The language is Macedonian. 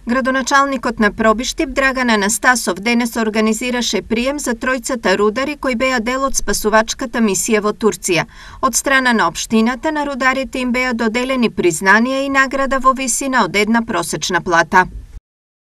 Градоначалникот на Пробиштип Драган Анастасов денес организираше прием за тројцата рудари кои беа дел од спасувачката мисија во Турција. Од страна на општината на рударите им беа доделени признанија и награда во висина од една просечна плата.